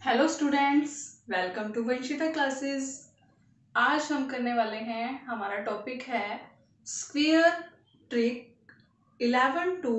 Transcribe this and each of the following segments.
Hello students, welcome to Vanshita classes. आज हम करने वाले हैं, हमारा टॉपिक है स्क्वायर ट्रिक 11 to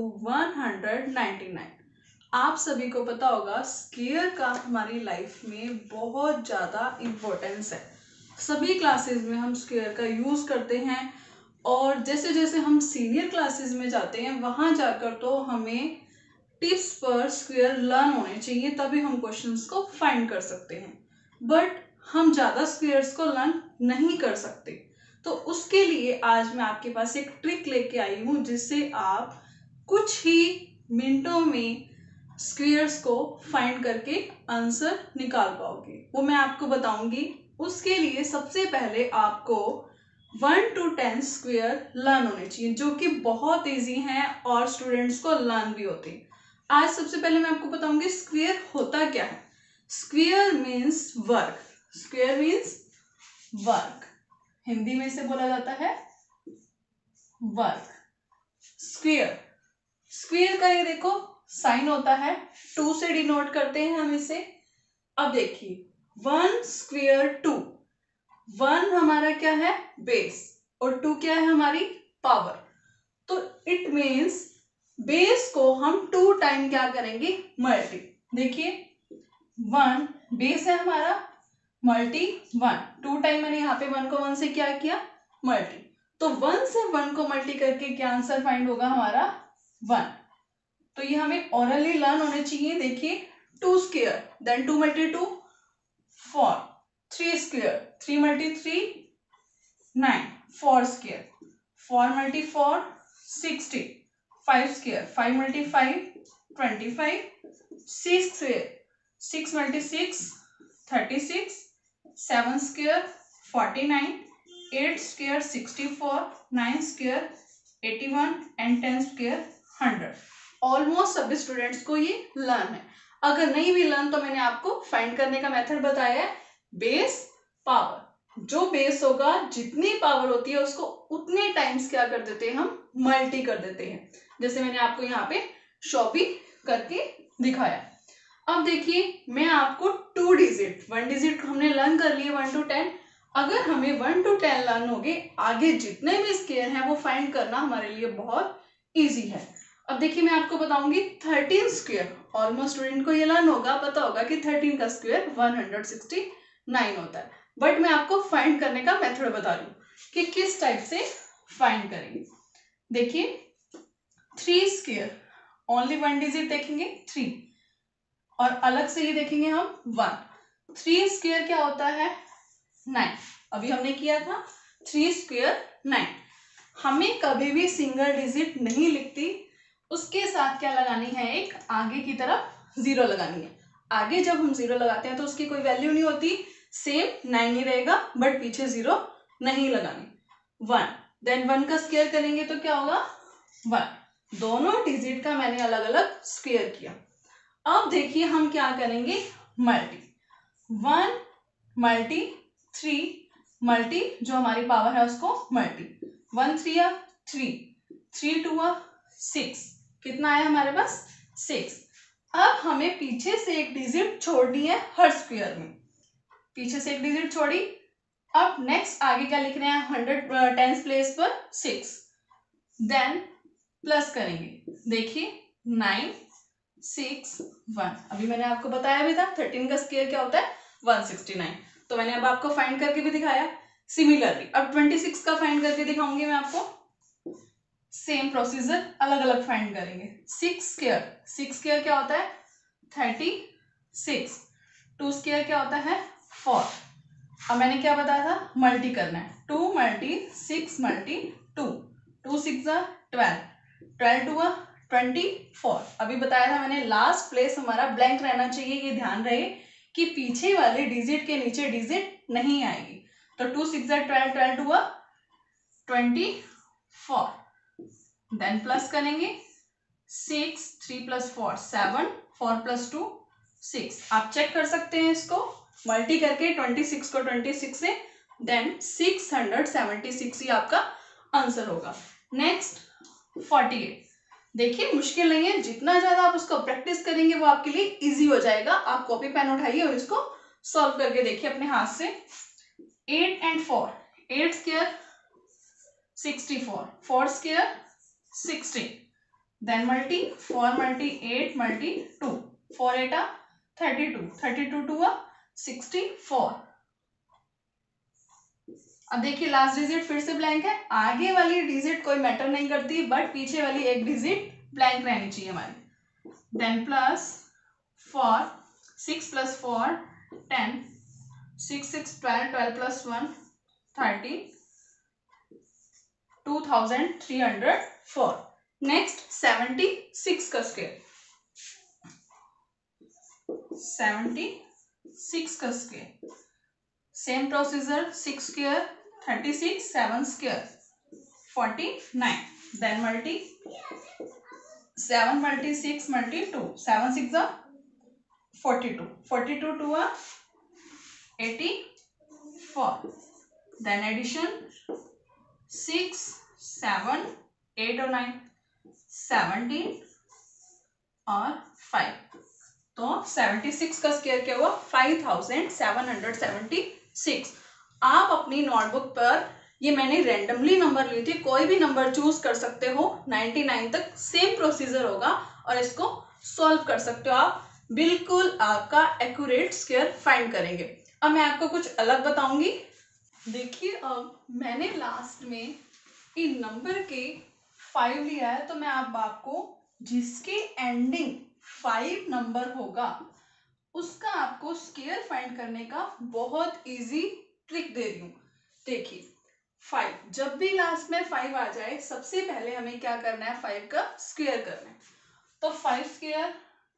199। आप सभी को पता होगा स्क्वायर का हमारी लाइफ में बहुत ज़्यादा इम्पोर्टेंस है। सभी क्लासेस में हम स्क्वायर का यूज़ करते हैं और जैसे जैसे हम सीनियर क्लासेस में जाते हैं वहाँ जाकर तो हमें टिप्स पर स्क्वायर लर्न होने चाहिए, तभी हम क्वेश्चंस को फाइंड कर सकते हैं। बट हम ज़्यादा स्क्वायर्स को लर्न नहीं कर सकते, तो उसके लिए आज मैं आपके पास एक ट्रिक लेके आई हूँ जिससे आप कुछ ही मिनटों में स्क्वायर्स को फाइंड करके आंसर निकाल पाओगे। वो मैं आपको बताऊंगी। उसके लिए सबसे पहले आपको 1 to 10 स्क्वायर लर्न होने चाहिए, जो कि बहुत ईजी हैं और स्टूडेंट्स को लर्न भी होते हैं। आज सबसे पहले मैं आपको बताऊंगी स्क्वायर होता क्या है। स्क्वायर मीन्स वर्ग। स्क्वायर मीन्स वर्ग, हिंदी में इसे बोला जाता है वर्ग। स्क्वायर स्क्वायर का ये देखो साइन होता है, 2 से डिनोट करते हैं हम इसे। अब देखिए 1 स्क्वायर 2, 1 हमारा क्या है बेस और 2 क्या है हमारी पावर। तो इट मीन्स बेस को हम 2 टाइम क्या करेंगे मल्टी। देखिए 1 बेस है हमारा, मल्टी 1, 2 टाइम मैंने यहाँ पे 1 को 1 से क्या किया मल्टी। तो 1 से 1 को मल्टी करके क्या आंसर फाइंड होगा हमारा 1। तो ये हमें ओरली लर्न होने चाहिए। देखिए 2 square then 2 multi 2 4, 3 square 3 multi 3 9, 4 square 4 multi 4 60, 5 square 5 multi 5 25, 6 square 6 multi 6 36, 7 square 49, 8 square 64, 9 square 81 and 10 square 100। Almost सभी स्टूडेंट्स को ये लर्न है। अगर नहीं भी लर्न तो मैंने आपको फाइंड करने का मेथड बताया है, बेस पावर। जो बेस होगा जितनी पावर होती है उसको उतने टाइम्स क्या कर देते हैं हम मल्टी कर देते हैं, जैसे मैंने आपको यहाँ पे शो भी करके दिखाया। अब देखिए मैं आपको 2 डिजिट 1 डिजिट हमने लर्न कर लिए 1 to 10। अगर हमें 1 to 10 लर्न हो गए, आगे जितने भी स्क्वायर हैं वो फाइंड करना हमारे लिए बहुत इजी है। अब देखिए मैं आपको बताऊंगी 13 स्क्वायर। ऑलमोस्ट स्टूडेंट को ये लर्न होगा, पता होगा कि 13 का स्क्वायर 169 होता है। बट मैं आपको फाइंड करने का मेथड बता रही हूँ कि किस टाइप से फाइंड करेंगे। देखिए 3 स्क्वायर ओनली 1 डिजिट देखेंगे 3, और अलग से ये देखेंगे हम 1। 3 स्क्वायर क्या होता है 9, अभी हमने किया था 3 स्क्वायर 9। हमें कभी भी सिंगल डिजिट नहीं लिखती, उसके साथ क्या लगानी है, एक आगे की तरफ 0 लगानी है। आगे जब हम 0 लगाते हैं तो उसकी कोई वैल्यू नहीं होती, सेम 9 ही रहेगा, बट पीछे 0 नहीं लगानी। 1 देन 1 का स्क्वायर करेंगे तो क्या होगा 1। दोनों डिजिट का मैंने अलग अलग स्क्वायर किया। अब देखिए हम क्या करेंगे मल्टी, 1 मल्टी 3 मल्टी जो हमारी पावर है उसको मल्टी, 1 3 3, 3 2 6, कितना आया हमारे पास 6। अब हमें पीछे से एक डिजिट छोड़नी है हर स्क्वायर में, पीछे से एक डिजिट छोड़ी। अब नेक्स्ट आगे क्या लिख रहे हैं 100 टेंस प्लेस पर 6, देन प्लस करेंगे। देखिए 9 6 1, अभी मैंने आपको बताया भी था 13 का स्क्वायर क्या होता है 169, तो मैंने अब आपको फाइंड करके भी दिखाया। सिमिलरली अब 26 का फाइंड करके दिखाऊंगी मैं आपको। सेम प्रोसीजर अलग अलग फाइंड करेंगे। 6 स्क्वायर क्या होता है 36, 2 स्क्वायर क्या होता है 4। अब मैंने क्या बताया था मल्टी करना है, 2 मल्टी 6 मल्टी 2, 2 6 12, 12 2 24। अभी बताया था मैंने लास्ट प्लेस हमारा ब्लैंक रहना चाहिए, ये ध्यान रहे कि पीछे वाले डिजिट के नीचे डिजिट नहीं आएगी। तो 2 6 12, 12 2 24, देन प्लस करेंगे 6, 3 + 4 7, 4 + 2 6। आप चेक कर सकते हैं इसको मल्टी करके 26 को 26 से, देन 676 ही आपका आंसर होगा। नेक्स्ट 48, देखिए मुश्किल नहीं है, जितना ज्यादा आप उसको प्रैक्टिस करेंगे वो आपके लिए इजी हो जाएगा। आप कॉपी पेन उठाइए और इसको सॉल्व करके देखिए अपने हाथ से। 8 and 4, 8 square 64, 4 square 60, then multi 4 multi 8 multi 2, 4 8 32, 32 2 64। अब देखिए लास्ट डिजिट फिर से ब्लैंक है, आगे वाली डिजिट कोई मैटर नहीं करती, बट पीछे वाली एक डिजिट ब्लैंक रहनी चाहिए हमारी। Then plus 4, 6 plus 4 10, 6 6 12, 12 plus 1 30, 2304। Next 76 का स्क्वायर, 76 का square same procedure, 6 square 36, 7 square 49, then multi 7 multi 6 multi 2, 7 6 42, 42 2 84, then addition 6 7 8 और 9 17 और 5, तो 76 का स्क्वायर क्या हुआ 5776। आप अपनी नोटबुक पर, ये मैंने रैंडमली नंबर ली थी, कोई भी नंबर चूज कर सकते हो, 99 तक सेम प्रोसीजर होगा और इसको सॉल्व कर सकते हो आप, बिल्कुल आपका एक्यूरेट स्क्वायर फाइंड करेंगे। अब मैं आपको कुछ अलग बताऊंगी। देखिए अब मैंने लास्ट में इन नंबर के 5 लिया है, तो मैं अब आपको जिसके एंडिंग 5 नंबर होगा उसका आपको स्क्वायर फाइंड करने का बहुत इजी ट्रिक दे रही हूं। देखिए 5, जब भी लास्ट में 5 आ जाए सबसे पहले हमें क्या करना है, 5 का स्क्वायर करना है। तो 5 स्क्वायर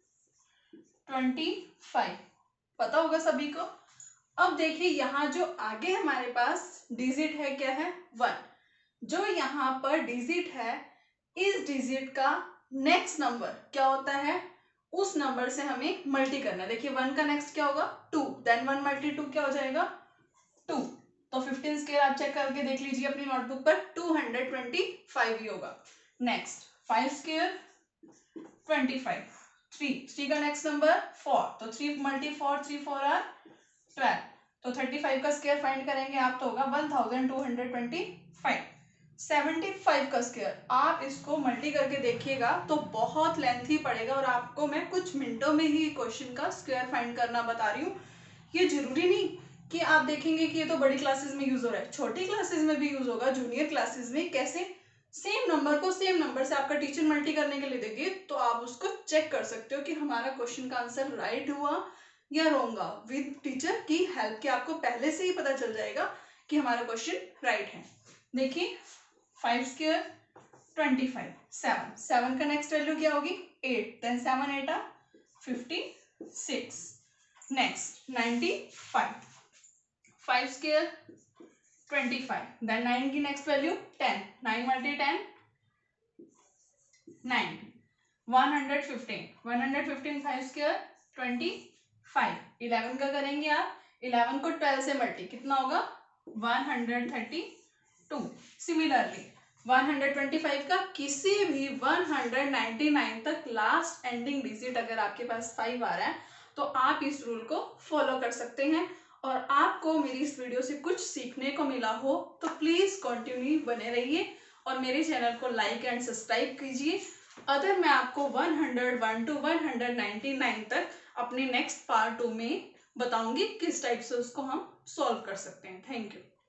25, पता होगा सभी को। अब देखिए यहाँ जो आगे हमारे पास डिजिट है क्या है 1, जो यहाँ पर डिजिट है इस डिजिट का नेक्स्ट नंबर क्या होता है, उस नंबर से हमें मल्टी करना है। देखिए 1 का नेक्स्ट क्या होगा 2, देन 1 मल्टी 2 क्या हो जाएगा 2, तो 15 स्क्वायर आप चेक करके देख लीजिए अपनी नोटबुक पर, 225 ही होगा। नेक्स्ट 5 स्क्वायर 25, 3 का नेक्स्ट नंबर 4, तो 3 मल्टी 4 3 4 आर 12, तो 35 का स्क्वायर फाइंड करेंगे आप तो होगा 1225। 75 का स्क्वायर आप इसको मल्टी करके देखिएगा तो बहुत लेंथी पड़ेगा और आपको मैं कुछ मिनटों में ही क्वेश्चन का स्क्वायर फाइंड करना बता रही हूँ। ये जरूरी नहीं कि आप देखेंगे कि ये तो बड़ी क्लासेस में यूज हो रहा है, छोटी क्लासेस में भी यूज होगा। जूनियर क्लासेस में कैसे सेम नंबर को सेम नंबर से आपका टीचर मल्टी करने के लिए देंगे तो आप उसको चेक कर सकते हो कि हमारा क्वेश्चन का आंसर राइट हुआ या रॉन्ग हुआ। विद टीचर की हेल्प के आपको पहले से ही पता चल जाएगा कि हमारा क्वेश्चन राइट है। देखिए 5 स्क्वायर 25, 7 का नेक्स्ट वैल्यू क्या होगी 8, देन 7 8 56, नेक्स्ट 95, 5 स्क्वायर 25, देन 9 की नेक्स्ट वैल्यू 10, 9 मल्टी 10 9, 115, 115 5 स्क्वायर 25, 11 का करेंगे आप, 11 को 12 से मल्टी कितना होगा 132। सिमिलरली 125 का किसी भी 199 तक लास्ट एंडिंग डिजिट अगर आपके पास 5 आ रहा है तो आप इस रूल को फॉलो कर सकते हैं। और आपको मेरी इस वीडियो से कुछ सीखने को मिला हो तो प्लीज कंटिन्यू बने रहिए और मेरे चैनल को लाइक एंड सब्सक्राइब कीजिए। अगर मैं आपको 101 to 199 तक अपने नेक्स्ट पार्ट 2 में बताऊंगी किस टाइप से उसको हम सॉल्व कर सकते हैं। Thank you.